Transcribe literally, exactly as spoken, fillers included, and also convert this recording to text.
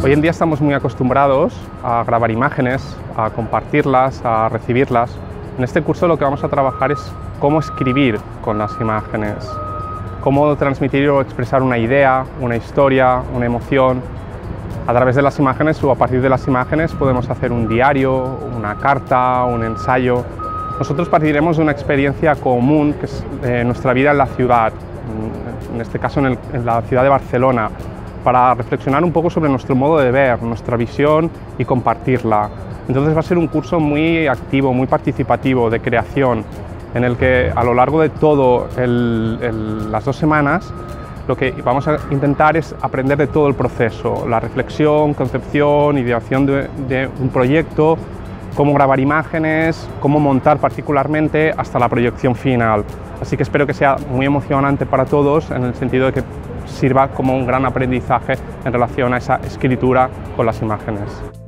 Hoy en día estamos muy acostumbrados a grabar imágenes, a compartirlas, a recibirlas. En este curso lo que vamos a trabajar es cómo escribir con las imágenes, cómo transmitir o expresar una idea, una historia, una emoción. A través de las imágenes o a partir de las imágenes podemos hacer un diario, una carta, un ensayo. Nosotros partiremos de una experiencia común que es eh, nuestra vida en la ciudad, en este caso en, el, en la ciudad de Barcelona, para reflexionar un poco sobre nuestro modo de ver, nuestra visión y compartirla. Entonces va a ser un curso muy activo, muy participativo, de creación, en el que a lo largo de todo el, el, las dos semanas lo que vamos a intentar es aprender de todo el proceso, la reflexión, concepción, ideación de, de un proyecto, cómo grabar imágenes, cómo montar particularmente hasta la proyección final. Así que espero que sea muy emocionante para todos en el sentido de que sirva como un gran aprendizaje en relación a esa escritura con las imágenes.